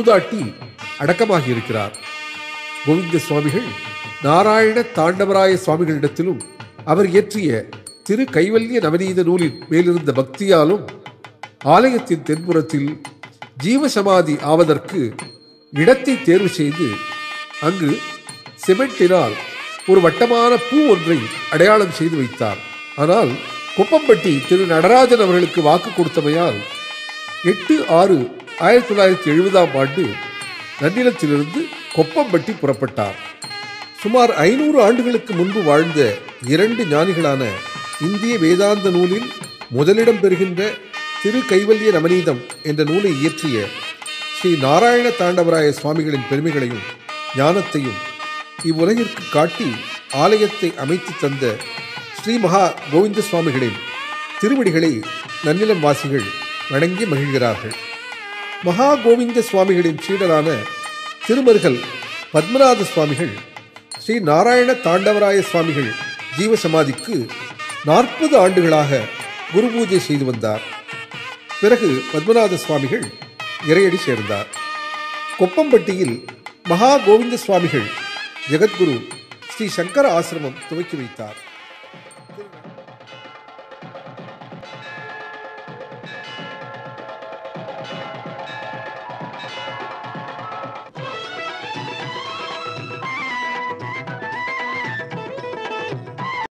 மூதாட்டி அடக்கமாகி இருக்கிறார். கோவிந்த சுவாமிகள் நாராயண தாண்டவராய சுவாமிகளிடத்திலும் அவர் இயற்றிய திரு கைவல்ய நவநீத நூலின் மேலிருந்த பக்தியாலும் ஆலயத்தின் தென்புறத்தில் ஜீவசமாதி ஆவதற்கு இடத்தை தேர்வு செய்து அங்கு சிமெண்டினால் ஒரு வட்டமான பூ ஒன்றை அடையாளம் செய்து வைத்தார். ஆனால் கொப்பம்பட்டி திரு நடராஜன் அவர்களுக்கு வாக்கு கொடுத்தமையால் 8/6/1970 நன்னிலத்திலிருந்து கொப்பம்பட்டி புறப்பட்டார். சுமார் 500 ஆண்டுகளுக்கு முன்பு வாழ்ந்த 2 ஞானிகளான இந்திய வேதாந்த நூலில் முதலிடம் பெறுகின்ற திரு கைவல்ய நவநீதம் என்ற நூலை இயற்றிய ஸ்ரீ நாராயண தாண்டவராய சுவாமிகளின் பெருமைகளையும் ஞானத்தையும் இவ்வுலகிற்கு காட்டி ஆலயத்தை அமைத்து தந்த ஸ்ரீ மகா கோவிந்த சுவாமிகளின் திருவடிகளை நன்னிலம் வாசிகள் வணங்கி மகிழ்கிறார்கள். மகா கோவிந்த சுவாமிகளின் சீடரான திருமருகல் பத்மநாத சுவாமிகள் ஸ்ரீ நாராயண தாண்டவராய சுவாமிகள் ஜீவசமாதிக்கு 40 ஆண்டுகளாக குரு பூஜை செய்து வந்தார். பிறகு பத்மநாத சுவாமிகள் இறையடி சேர்ந்தார். கொப்பம்பட்டியில் மகா கோவிந்த சுவாமிகள் ஜெகத்குரு ஸ்ரீ சங்கர ஆசிரமம் துவக்கி வைத்தார்.